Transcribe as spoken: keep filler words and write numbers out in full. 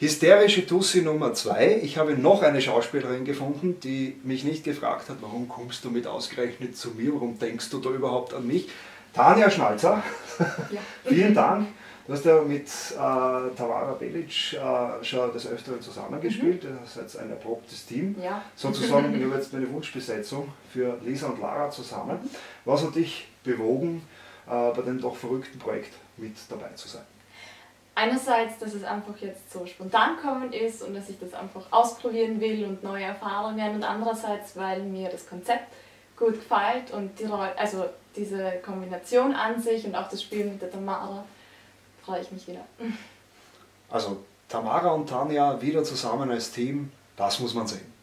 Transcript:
Hysterische Tussi Nummer zwei. Ich habe noch eine Schauspielerin gefunden, die mich nicht gefragt hat, warum kommst du mit ausgerechnet zu mir, warum denkst du da überhaupt an mich? Tanja Schnalzer, ja. Vielen Dank. Du hast ja mit äh, Tamara Belic äh, schon des Öfteren zusammengespielt, mhm. Das ist ein erprobtes Team. Ja. Sozusagen, ich habe jetzt meine Wunschbesetzung für Lisa und Lara zusammen. Mhm. Was hat dich bewogen, äh, bei dem doch verrückten Projekt mit dabei zu sein? Einerseits, dass es einfach jetzt so spontan kommend ist und dass ich das einfach ausprobieren will und neue Erfahrungen, und andererseits, weil mir das Konzept gut gefällt und die, also diese Kombination an sich und auch das Spiel mit der Tamara, freue ich mich wieder. Also Tamara und Tanja wieder zusammen als Team, das muss man sehen.